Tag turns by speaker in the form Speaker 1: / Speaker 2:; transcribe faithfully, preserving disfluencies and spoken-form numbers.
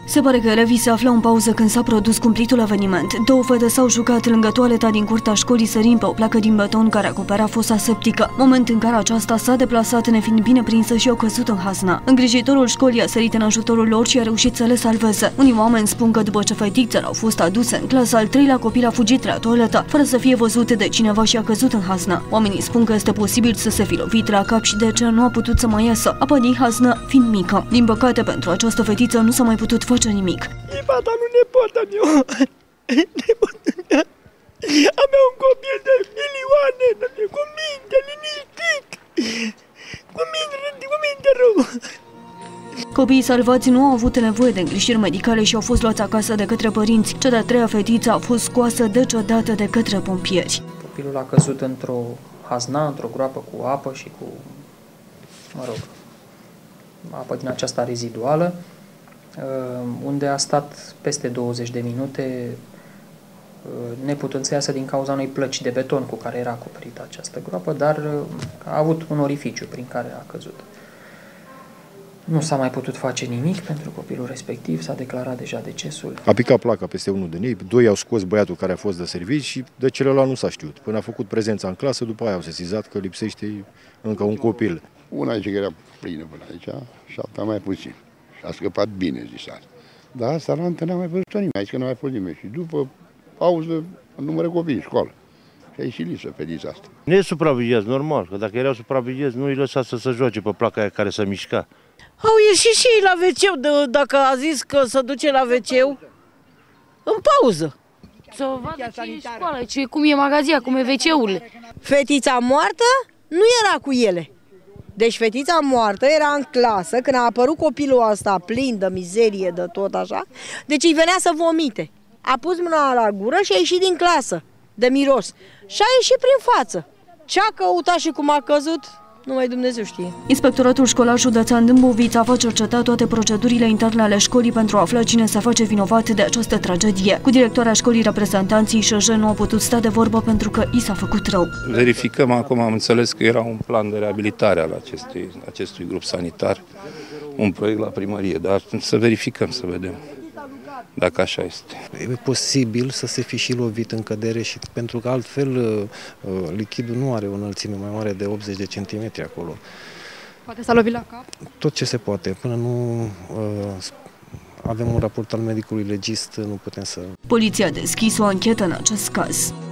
Speaker 1: Se pare că elevii se aflau în pauză când s-a produs cumplitul eveniment. Două fete s-au jucat lângă toaleta din curtea școlii sărind pe o placă din beton care acopera fosa septică, moment în care aceasta s-a deplasat nefiind bine prinsă și au căzut în hazna. Îngrijitorul școlii a sărit în ajutorul lor și a reușit să le salveze. Unii oameni spun că după ce fetițele au fost aduse în clasa al treilea, copil a fugit la toaletă, fără să fie văzut de cineva și a căzut în hazna. Oamenii spun că este posibil să se fi lovit la cap și de ce nu a putut să mai iasă, apa din haznă fiind mică. Din păcate, pentru această fetiță nu s-a mai putut face nimic.
Speaker 2: E fata lui nepotă meu. Nepotă mea. Avea un copil de milioane, cu minte, liniștit. Cu minte, cu minte rău.
Speaker 1: Copiii salvați nu au avut nevoie de îngrijiri medicale și au fost luați acasă de către părinți. Cea de-a treia fetiță a fost scoasă decedată de către pompieri.
Speaker 3: Copilul a căzut într-o hazna, într-o groapă cu apă și cu, mă rog, apă din aceasta reziduală, unde a stat peste douăzeci de minute, neputând să iasă din cauza unei plăci de beton cu care era acoperită această groapă, dar a avut un orificiu prin care a căzut. Nu s-a mai putut face nimic pentru copilul respectiv, s-a declarat deja decesul.
Speaker 4: A picat placa peste unul din ei, doi au scos băiatul care a fost de servici și de celălalt nu s-a știut. Până a făcut prezența în clasă, după aia au sesizat că lipsește încă un copil.
Speaker 5: Una zice că era plină până aici și alta mai puțin. Și a scăpat bine, zis asta. Dar asta la antă n-a mai văzut nimeni, aici că n-a mai fost nimeni. Și după pauză, numără copii în școală. Și a ieșit lipsă fetița asta.
Speaker 6: Nu e supravegheați, normal, că dacă erau supravegheați, nu îi lăsa să se joace pe placa aia care se mișca.
Speaker 7: Au ieșit și ei la ve ce, dacă a zis că se duce la ve ce în pauză.
Speaker 8: Să vadă ce e școală, ce, cum e magazia, cum e ve ce-urile.
Speaker 7: Fetița moartă nu era cu ele. Deci fetița moartă era în clasă când a apărut copilul ăsta plin de mizerie, de tot așa. Deci îi venea să vomite. A pus mâna la gură și a ieșit din clasă, de miros. Și a ieșit prin față. Ce-a căutat și cum a căzut, numai Dumnezeu știe.
Speaker 1: Inspectoratul școlar județean Dâmbovița va cerceta toate procedurile interne ale școlii pentru a afla cine se face vinovat de această tragedie. Cu directoarea școlii, reprezentanții I S J nu au putut sta de vorbă pentru că i s-a făcut rău.
Speaker 9: Verificăm acum, am înțeles că era un plan de reabilitare al acestui, acestui grup sanitar, un proiect la primărie, dar să verificăm, să vedem dacă așa este.
Speaker 10: E posibil să se fi și lovit în cădere, și pentru că altfel lichidul nu are o înălțime mai mare de optzeci de centimetri acolo.
Speaker 11: Poate s-a lovit la cap?
Speaker 10: Tot ce se poate. Până nu uh, avem un raport al medicului legist, nu putem să...
Speaker 1: Poliția a deschis o anchetă în acest caz.